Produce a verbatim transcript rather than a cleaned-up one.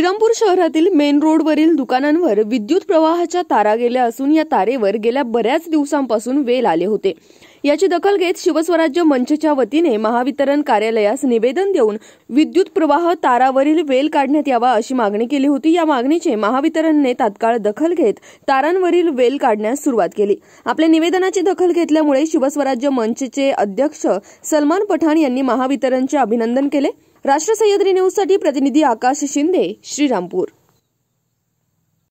श्रीरामपूर शहरातील मेन रोडवरील दुकानांवर विद्युत प्रवाहाच्या तारा गेल्या असून या तारेवर गेल्या बऱ्याच दिवसांपासून वेल आले होते। याची दखल घेत शिवस्वराज्य मंचच्या वतीने महावितरण कार्यालयास निवेदन देऊन विद्युत प्रवाह तारावरील वेल काढण्यात यावा अशी मागणी केली होती। या मागणीचे महावितरणने तात्काळ दखल घेत तारांवरील वेल काढण्यास सुरुवात केली। आपल्या निवेदनाची दखल घेतल्यामुळे शिवस्वराज्य मंचचे अध्यक्ष सलमान पठाण यांनी महावितरणचे अभिनंदन केले। राष्ट्र सह्याद्री न्यूज साठी प्रतिनिधी आकाश शिंदे, श्रीरामपूर।